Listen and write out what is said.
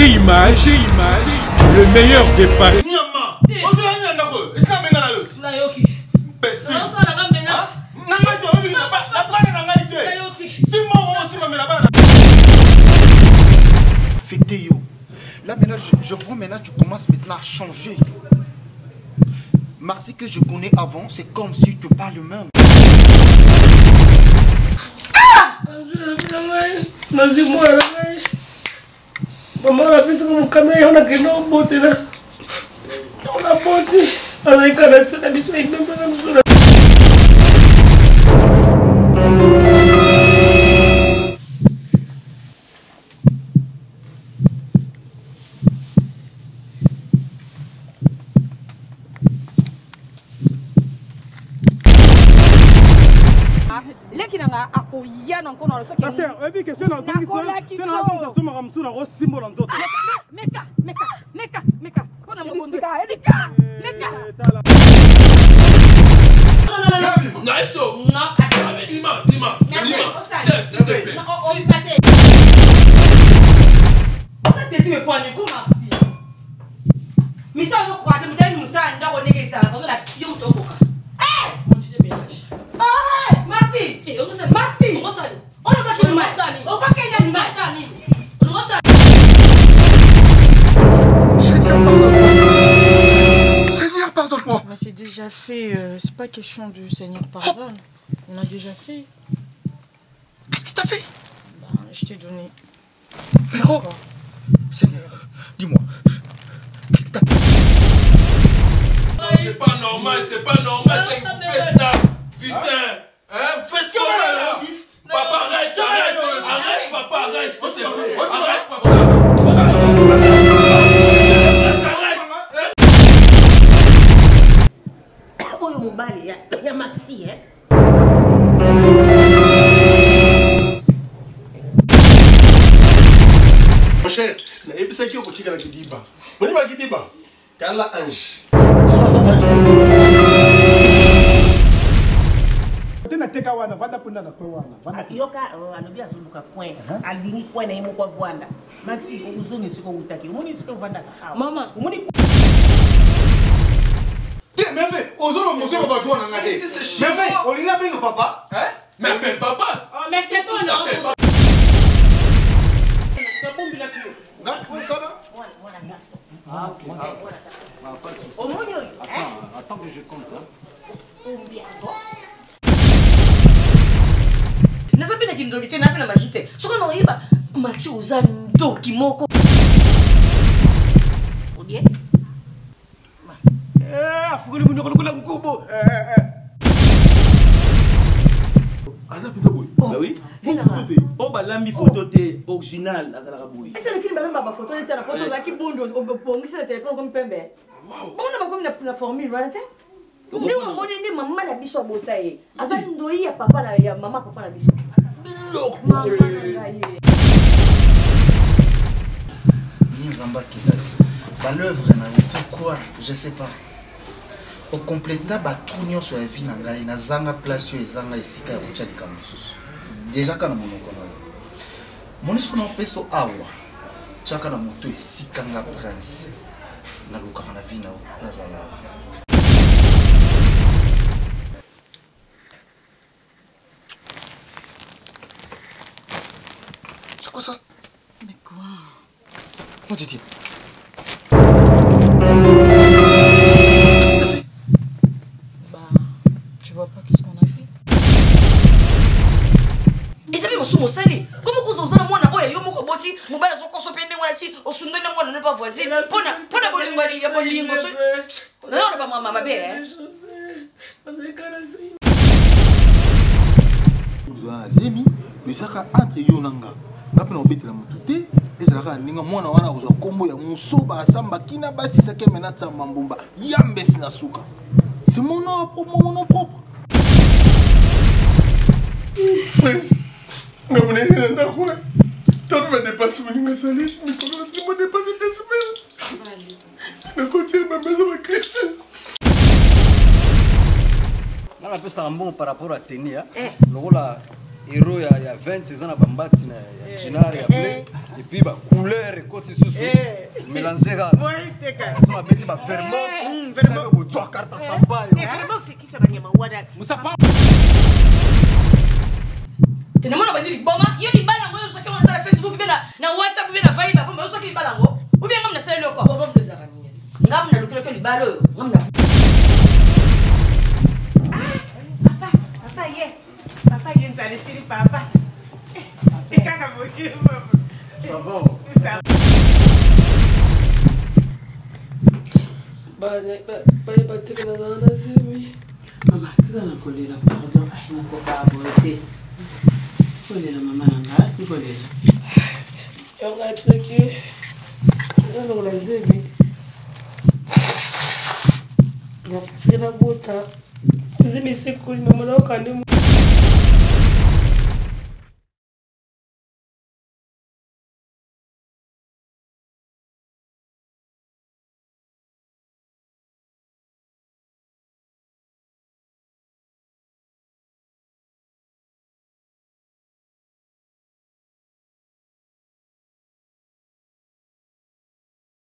G-Image, le meilleur des paris. Là maintenant, je vois maintenant, tu commences maintenant à changer. Marcy que je connais avant, c'est comme si tu parles même. Maman a fait ce que mon caméra on a créé un beauté là. On a beauté. On a caressé la biche avec même pas. C'est déjà fait, c'est pas question du Seigneur pardonne. On a déjà fait. Qu'est-ce qu'il t'a fait? Ben, je t'ai donné. Mais oh, Seigneur, dis-moi, qu'est-ce qu'il t'a fait? C'est pas normal, c'est pas normal, c'est que vous faites ça. Putain, hein, faites quoi là? Papa, arrête, papa, arrête, s'il te plaît. Arrête, papa. Il y a Maxi, hein. Mon cher, et puis c'est qui au côté de la Kidiba? On y va Kidiba. Kala Ange. C'est là ça Ange. Yoka anobia zuluka point. Alini point na imukwa Rwanda. Maxi uzuni siko utaki. Umuni siko Rwanda. Mama, umuni mais fait, aux autres, on va doit en regarder. Mais fait, on l'a appelé nos papas. Hein? Mais appelle papa. Oh, mais c'est toi, non? Ah, ok. Attends que je compte. Nazapenda kimdolite na pena majite. Soko no iba mati uzando kimoko. Odie? Afukuli bunyoko kula mkubo. Aza pita boy. Bah oui. Oh bah lambi photo té original azala boy. Est-ce que le balamba photo était la photo là qui bondo on mise le téléphone comme pembe. Bon on a comme la formule voilà. Ndio moni ndi mama na biso botaye. Ava ndoi ya papa na ya mama papa na biso. Look. Nizamba kitati. Bah l'œuvre na tout quoi, je sais pas. Au compléta ba trunyo sur la vie na ngai na zanga place yo ezanga esika ya kuchalika mususu. Déjà kana monoko na. Moniso na peso awa. Chaka na moto esika nga prince. Na luka na vie na zala. C'est quoi ça? Mais quoi? Où t'es-il? Tu vois pas qu'est-ce qu'on a fait? Et ça fait mon sous salé. Comment vous osez la moine oya yo moko boti mobala zo koso pende ngwana chi osundo ne ngwana ne pas voisin. Pona bolingo ali ya bolingo. Non ba mama bere. Dans zemi, mais ça ka entre yo nanga. Ngapi na obetela mututé, ezalaka ninga mwana wana kozwa kombo ya musoba asamba kina basi sake menata mambumba. Yambesi na suka. C'est mon nom propre. Prince, je vais vous dire quoi. Tu vas me dépasser, mais comment est-ce que je vais dépasser des semaines? Je vais continuer ma maison avec Christ. Je vais faire un bon par rapport à Ténia. Le héros, il y a 20 ans, il y a Bambati, il y a Ginard, il y a Blé. Et puis, bah, couleur et côté sous mélanger là. Ça m'a mis ma vermox. Vermox. Tu as carte à samba. Vermox, c'est qui ça va y avoir? Moussa pas. Tu ne m'as pas dit boma. Yo ni balango yo soki on a Facebook bien na WhatsApp bien na Viber. Bon, yo soki balango. Ou bien ngam na sale loko. Bon, les arani. Ngam na lokelo ke libalo. Ngam na. Papa, il y a une salle ici, papa. Et quand vous ça va. Bah, tu es dans un azimi. Maman, tu es dans un collier là, pardon. Mon copain a beauté. Collier là, maman, tu es collier là. Et on a dit que. Tu es dans un azimi. Il y a un beau temps. Azimi, c'est cool, maman, on a